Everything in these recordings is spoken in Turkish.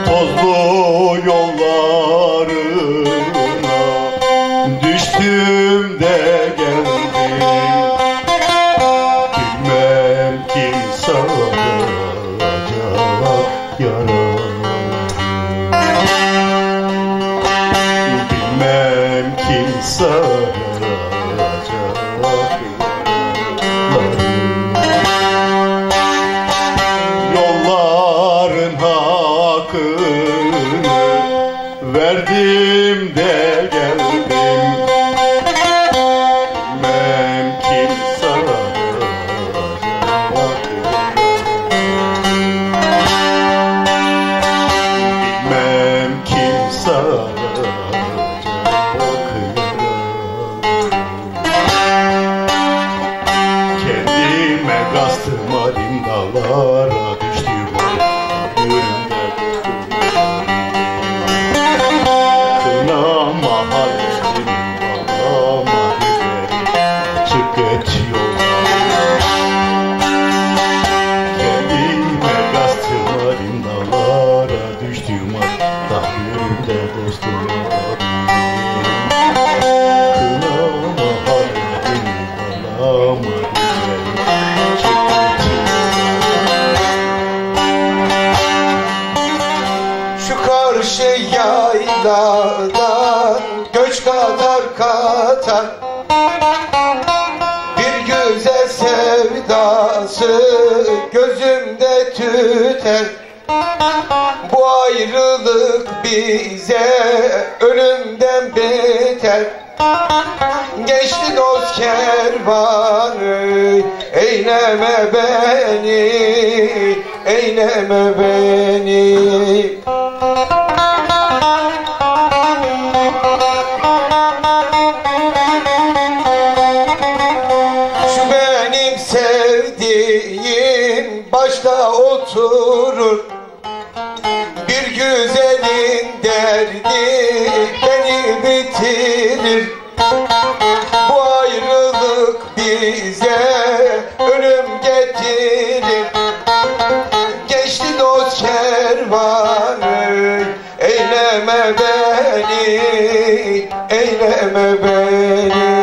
Tozlu yollarına düştüm de geldim. Bilmem kim saracak yaramı. Bilmem kim saracak yaralarım. Yolların hakkını verdim de geldim. Bilmem kim saracak, bilmem kim saracak kendime kastım halim dağlara düştüm. Kınama halim bağlama güzel, çık et yollara. Kendime kastım halim dağlara düştüm. Tahmirimde dostum kınama halim bağlama güzel, çık et yollara. Şu karşı yayladan göç kadar katar bir güzel sevdası gözümde tüter. Bu ayrılık bize ölümden beter. Geçti dost kervanı, eyleme beni, eyleme beni. Şu benim sevdiğim başta oturur, bir güzelin derdi beni bitirir. Bu ayrılık bize ölüm getirir. Geçti dost kervanı, eyleme beni, eyleme beni.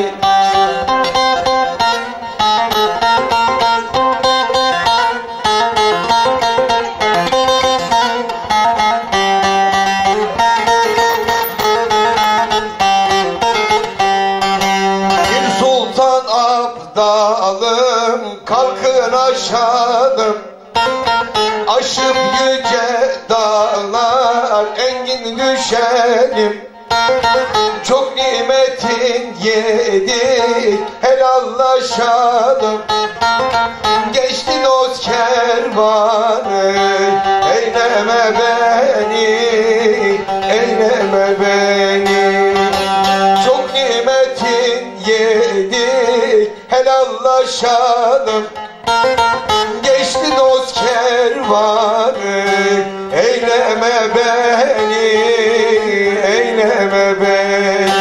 Abdalım kalkın aşağıdım, aşıp yüce dağlar engin düşelim. Çok nimetin yedik helallaşalım. Geçti dost kervanı, eyleme beni, eyleme beni. Çok nimetin yedik helallaşalım. Geçti dost kervanı, eyleme beni, eyleme beni.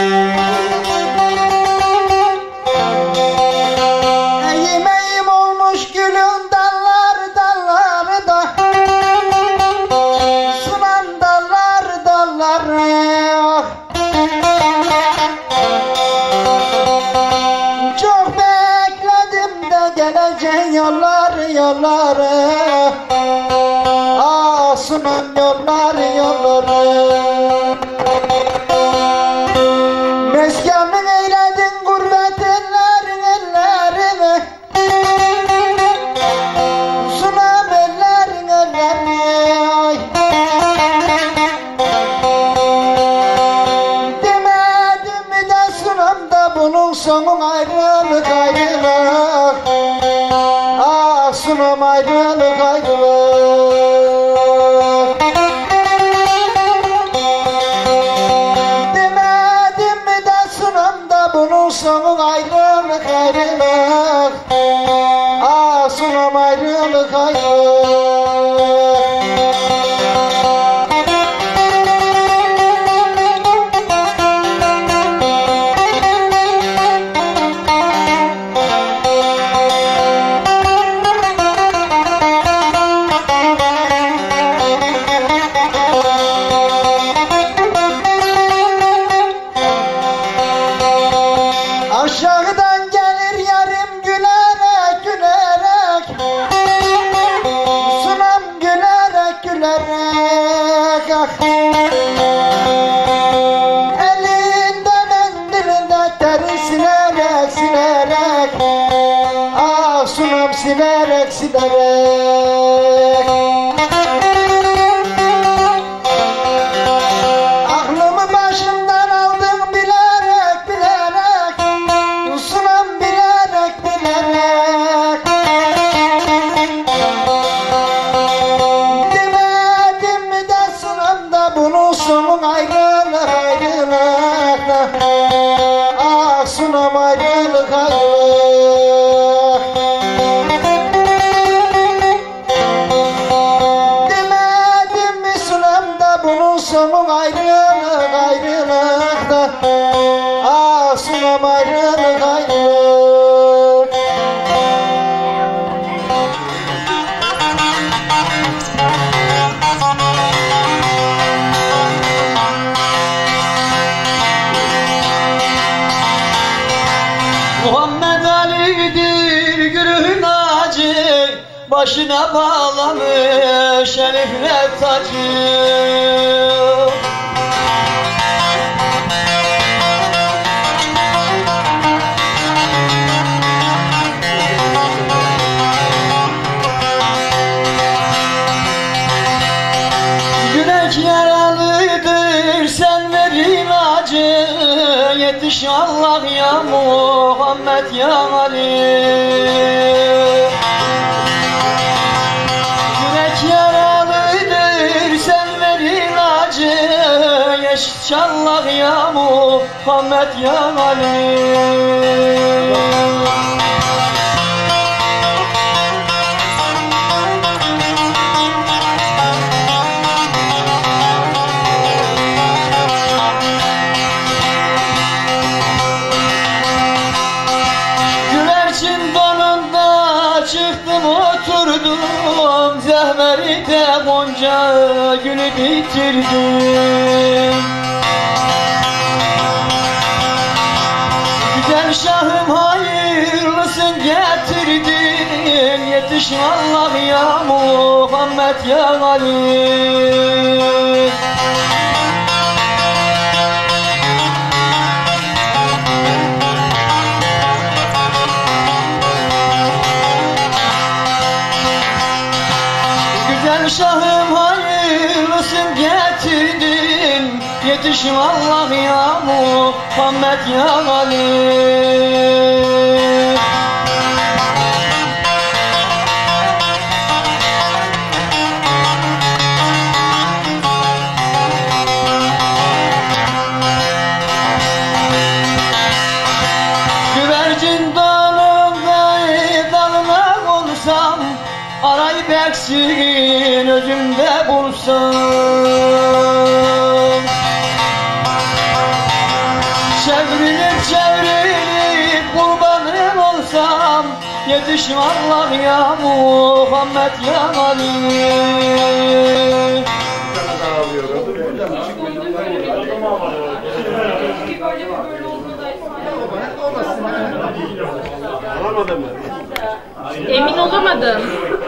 Yemeğim olmuş gülün dalları dalları da, sunan dalları dalları. Çok bekledim de geleceğin yolları yolları. Ah sunan yolları yolları. Meskanın eyledin gurbet ellerin ellerini. Sunam ellerin ellerini. Ay. Demedim mi de sunam da bunun sonu ayrılık ayrılık. Ah sunam ayrılık ayrılık. Demedim mi de sunam da bunun sonu ayrılık ayrılık. Ah sunam ayrılık ayrılık. Elinde mendilin defteri silerek silerek Ah sunam silerek silerek Aklımı başımdan aldın bilerek bilerek Sunam bilerek bilerek Demedim mi de sunamda bunun sonu ayrılık ayrılık Ah sunam ayrılık ayrılık Demedim mi sunamda bunun sonu ayrılık ayrılık Ah sunam ayrılık ayrılık Muhammed Ali'dir gülün acı, başına bağlamış şerifle tacı. Yürek yaralıdır sen ver ilacı, yetiş Allah ya Muhammed ya Ali. Yürek yaralıdır sen ver ilacı, yetiş Allah ya Muhammed ya Ali. Güvercin donunda çıktım oturdum, zehmeride gonca gülü bitirdim. Güzel şahım hayırlısın getirdin, yetiş Allah ya Muhammed ya Ali. Güzel şahım hayırlısın getirdin, yetiş Allah ya Muhammed ya Ali. Güvercin dalında dalına konsam, arayıp eksin özümde bulsam. Çevrilip çevrilip kurbanım olsam, yetiş Allah ya Muhammed ya Ali. Emin olamadım.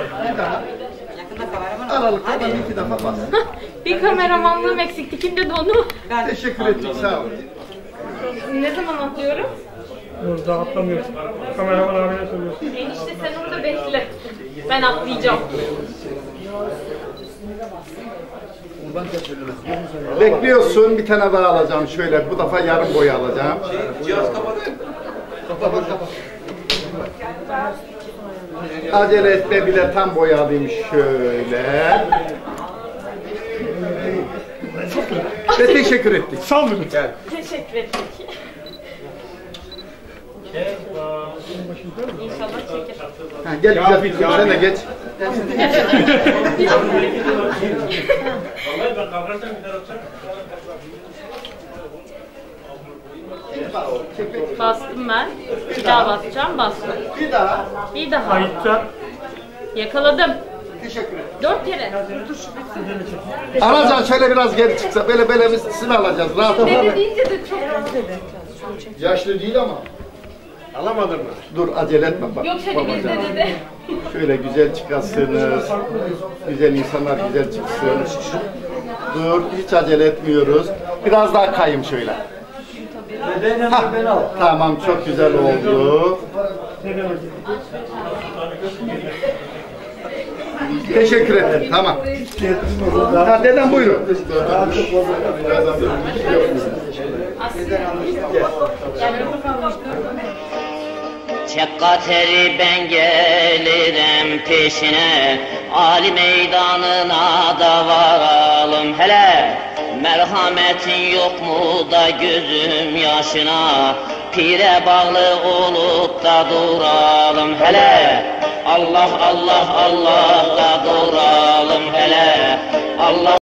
Aralıkta ben 2 defa bas. Bir kameramanlığım eksikti. Kim dedi onu? Teşekkür ettik, sağ olun. Ne zaman atlıyorum? Burada atlamıyorsun. Kameraman abiye soruyorsun. Enişte sen orada bekle. Ben atlayacağım. Bekliyorsun, bir tane daha alacağım şöyle. Bu defa yarım boyu alacağım. Cihaz kapalı. Kapat. Acele etme, bir de tam boyu alayım şöyle. Ve teşekkür ettik. Saldırın. Teşekkür ettik. İnşallah çeker. Ha, gel güzel, sen de geç. Bastım ben. Bir daha basacağım. Bastım. Bir daha. Bir daha. Kayıtta. Yakaladım. Teşekkür ederim. 4 kere. Anacan şöyle biraz geri çıksa, böyle biz sizi alacağız. Rahat ol. Dedi deyince de çok... Yaşlı değil ama. Alamadın mı? Dur, acele etme bak. Yok şöyle bizde dedi. Şöyle güzel çıkarsınız. Güzel insanlar güzel çıksın. Dur, hiç acele etmiyoruz. Biraz daha kayayım şöyle. Hah, tamam, çok güzel oldu. Teşekkür ederim, tamam. Ha, dedem buyurun. Çek kateri ben gelirim peşine, Ali meydanına da varalım hele. Merhametin yok mu da gözüm yaşına, pire bağlı olup da duralım hele. Allah Allah Allah da duralım hele. Allah